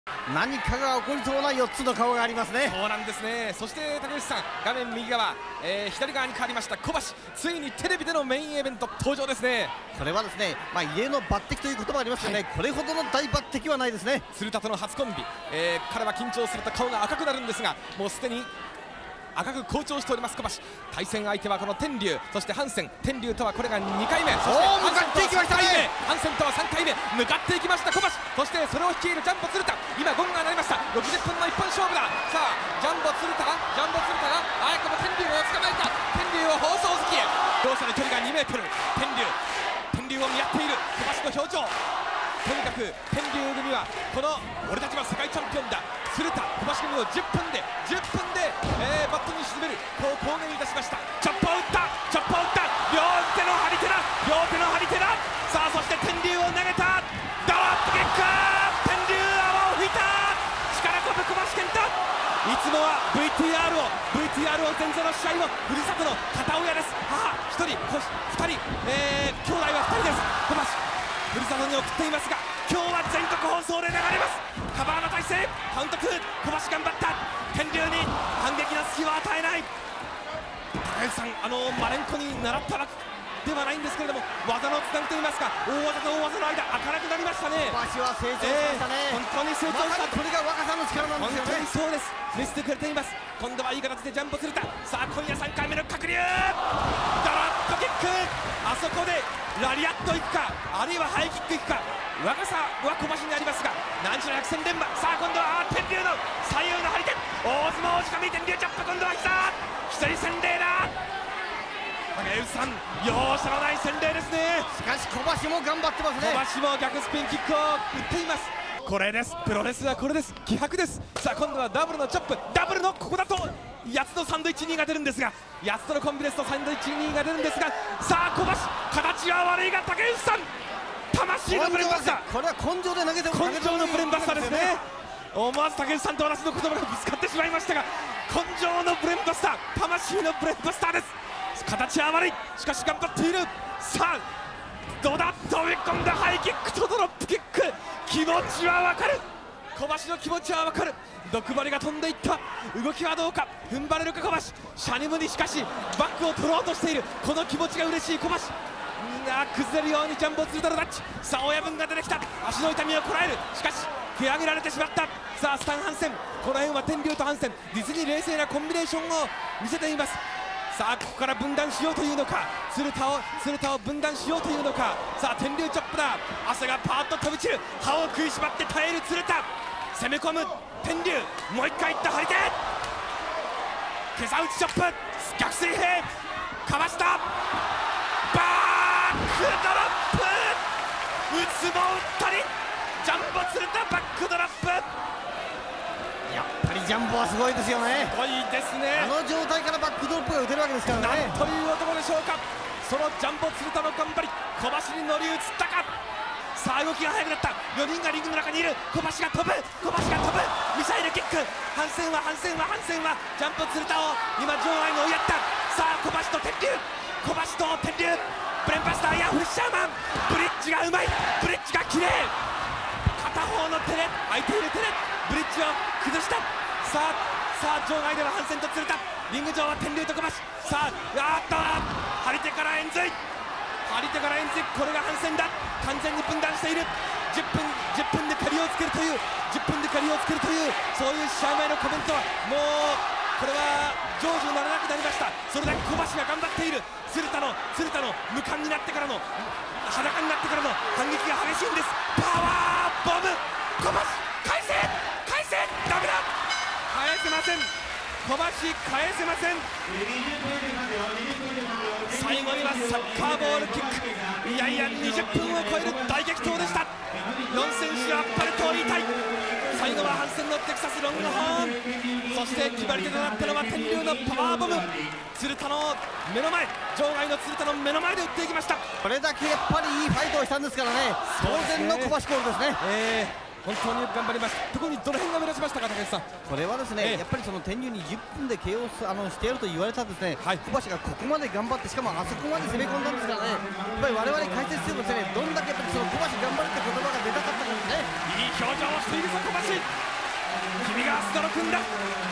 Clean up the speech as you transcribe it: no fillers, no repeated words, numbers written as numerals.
何かが起こりそうな4つの顔がありますね。 そうなんですね。そして竹内さん、画面右側、左側に変わりました小橋、ついにテレビでのメインイベント登場ですね。 これはですね、異例の抜擢という言葉ありますよね、これほどの大抜擢はないですね。 鶴田との初コンビ、彼は緊張すると顔が赤くなるんですが、もうすでに赤く好調しております小橋。対戦相手はこの天竜、そしてハンセン。天竜とはこれが2回目、そして向かっていきましたね。 ハンセンとは3回目、向かっていきました小橋。そしてそれを率いるジャンボ鶴田、今ゴンが鳴りました。60分の一本勝負だ。さあジャンボ鶴田が早くも天竜を捕まえた。天竜を放送好きへ、両者の距離が2メートル。天竜を見合っている小橋の表情。とにかく天竜組はこの俺たちは世界チャンピオンだ、鶴田小橋組を10分で、バットに沈める、こう公言いたしました。チョップを打った、両手の張り手だ。さあそして天竜を投げた、ドロップキック、天竜泡を吹いた、力こぶ小橋健太。いつもは VTR を前座の試合のふるさとの片親です。母1人、2人、兄弟は2人です。小橋ふるさとに送っていますが、今日は全国放送で流れます。カバーの体勢、カウント2、小橋頑張った。天竜に反撃の隙を与えない。高橋さん、マレンコに習ったわけではないんですけれども、技のつなぎといいますか、大技と大技の間、明るくなりましたね。 小橋は成長しましたね。 本当に成長した。 これが若さの力なんですよね。 本当にそうです。見せてくれています。今度はいい形でジャンボ鶴田。さあ今夜3回目の鶴竜、ドロップキック、あそこでラリアットいくか、あるいはハイキックいくか。若さは小橋になりますが、何しろ百戦錬磨。さあ今度は天竜の左右の張り手、大相撲をしかみ、天竜チョップ、今度は膝、一人洗礼だ。竹内さん、容赦のない洗礼ですね。 しかし小橋も頑張ってますね。 小橋も逆スピンキックを打っています。これです、プロレスはこれです、気迫です。さあ今度はダブルのチョップ、ダブルのここだと8つのサンドイッチ2が出るんですが、8つのコンビですとサンドイッチ2が出るんですが、さあ小橋、形は悪いが竹内さん、魂のブレンバスター、 これは根性で投げても根性のブレンバスターですね。思わず竹内さんと私の言葉がぶつかってしまいましたが、根性のブレンバスター、魂のブレンバスターです。形は悪い、しかし頑張っている。さあどうだ、飛び込んだハイキックとドロップキック、気持ちはわかる、小橋の気持ちはわかる。毒針が飛んでいった、動きはどうか、踏ん張れるか小橋。シャニムにしかしバックを取ろうとしている、この気持ちが嬉しい小橋。みんな崩れるようにジャンボ鶴田のタッチ。さあ親分が出てきた、足の痛みをこらえる、しかし蹴上げられてしまった。さあスタン・ハンセン、この辺は天竜とハンセン、実に冷静なコンビネーションを見せています。さあここから分断しようというのか、鶴田を分断しようというのか。さあ天竜チョップだ、汗がパーッと飛び散る、歯を食いしばって耐える鶴田、攻め込む天竜、もう一回いった張り手、けさ打ちチョップ、逆水平かわした、バックドロップ、打つも打ったり、ジャンボ鶴田バックドロップ。 やっぱりジャンボはすごいですよね。 すごいですね。 状態からバックドロップが打てるわけですからね。 なんという男でしょうか。そのジャンボ鶴田の頑張り、小橋に乗り移ったか。さあ動きが速くなった、4人がリングの中にいる、小橋が飛ぶ、ミサイルキック、ハンセンはジャンボ鶴田を今場外に追いやった。さあ小橋と天竜、ブレンバスターやフィッシャーマン、ブリッジがうまい、ブリッジが綺麗、片方の手で空いている手でブリッジを崩した。さあ場外ではハンセンと鶴田、リング上は天竜と小橋。さあ張り手から円髄、これがハンセンだ、完全に分断している。10分で借りをつけるという、そういう試合前のコメントはもうこれは成就にならなくなりました。それだけ小橋が頑張っている。鶴田の無冠になってからの、裸になってからの反撃が激しいんです。パワーボム、小橋返せ、ダメだ、返せません、小橋返せません。最後にはサッカーボールキック、いやいや20分を超える大激闘でした。4選手あっぱれと言いたい。最後はハンセンのテキサスロングホーン、そして決まり手となったのは天竜のパワーボム、鶴田の目の前、場外の鶴田の目の前で打っていきました。 これだけやっぱりいいファイトをしたんですからね、当然の小橋コールですね。 本当によく頑張りました。特にどの辺が目立ちましたか、竹内さん。 これはですね、やっぱりその天竜に10分で KO してやると言われたですね、小橋がここまで頑張って、しかもあそこまで攻め込んだんですからね、やっぱり我々解説してもですね、どんだけやっぱりその小橋頑張るって言葉が出たかったかですね。 いい表情をしているぞ小橋、君が須田の君だ。